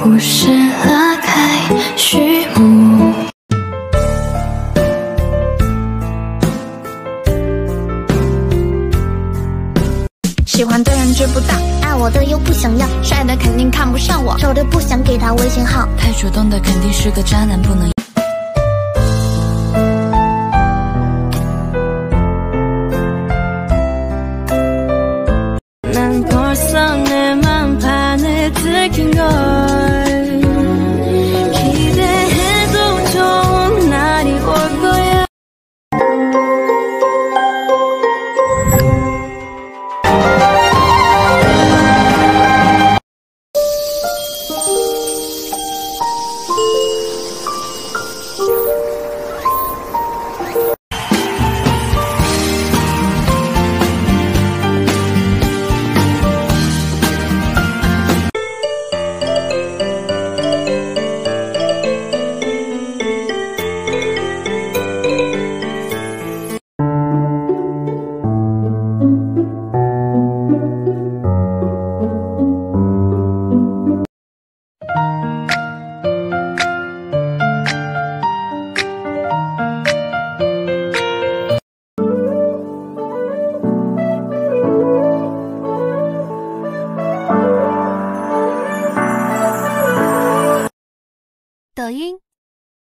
故事拉开序幕。 喜欢的人追不到，爱我的又不想要，帅的肯定看不上我，丑的不想给他微信号， 太主动的肯定是个渣男，不能。 난 벌써 내 맘판에 들킨 걸 기대해도 좋은 날이 올 거야. 抖音。